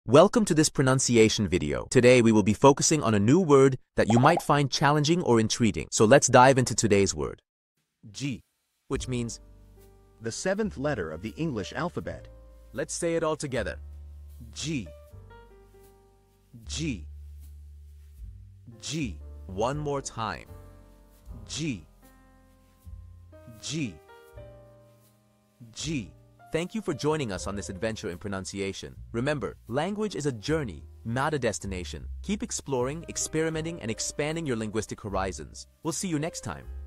Welcome to this pronunciation video. Today we will be focusing on a new word that you might find challenging or intriguing. So let's dive into today's word. G, which means the seventh letter of the English alphabet. let's say it all together. G. G. G. One more time. G. G. G. Thank you for joining us on this adventure in pronunciation. Remember, language is a journey, not a destination. Keep exploring, experimenting, and expanding your linguistic horizons. We'll see you next time.